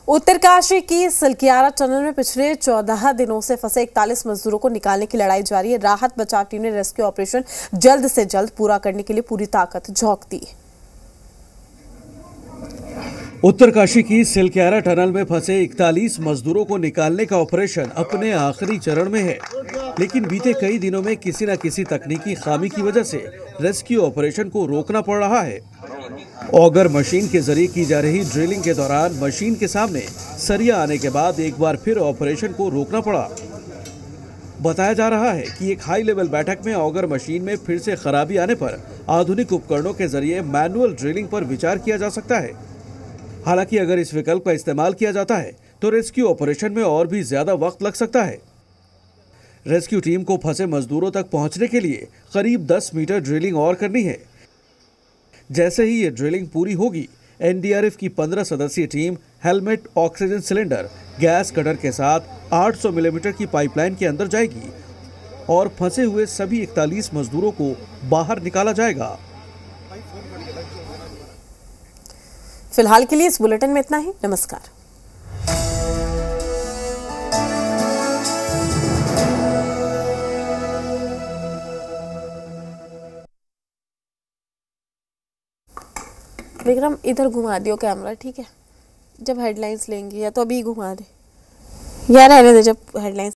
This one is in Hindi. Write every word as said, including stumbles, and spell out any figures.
उत्तरकाशी की सिलकियारा टनल में पिछले चौदह दिनों से फंसे इकतालीस मजदूरों को निकालने की लड़ाई जारी है। राहत बचाव टीम ने रेस्क्यू ऑपरेशन जल्द से जल्द पूरा करने के लिए पूरी ताकत झोंक दी। उत्तरकाशी की सिलकियारा टनल में फंसे इकतालीस मजदूरों को निकालने का ऑपरेशन अपने आखिरी चरण में है, लेकिन बीते कई दिनों में किसी न किसी तकनीकी खामी की वजह से रेस्क्यू ऑपरेशन को रोकना पड़ रहा है। ऑगर मशीन के जरिए की जा रही ड्रिलिंग के दौरान मशीन के सामने सरिया आने के बाद एक बार फिर ऑपरेशन को रोकना पड़ा। बताया जा रहा है कि एक हाई लेवल बैठक में ऑगर मशीन में फिर से खराबी आने पर आधुनिक उपकरणों के जरिए मैनुअल ड्रिलिंग पर विचार किया जा सकता है। हालांकि अगर इस विकल्प का इस्तेमाल किया जाता है तो रेस्क्यू ऑपरेशन में और भी ज्यादा वक्त लग सकता है। रेस्क्यू टीम को फंसे मजदूरों तक पहुंचने के लिए करीब दस मीटर ड्रिलिंग और करनी है। जैसे ही ये ड्रिलिंग पूरी होगी, एन डी आर एफ की पंद्रह सदस्यीय team helmet, oxygen cylinder, gas cutter के साथ आठ सौ मिलीमीटर की पाइपलाइन के अंदर जाएगी और फंसे हुए सभी इकतालीस मजदूरों को बाहर निकाला जाएगा। फिलहाल के लिए इस बुलेटिन में इतना ही। नमस्कार। विक्रम, इधर घुमा दियो कैमरा, ठीक है? जब हेडलाइंस लेंगे या तो अभी घुमा दे, या रहने दे जब हेडलाइंस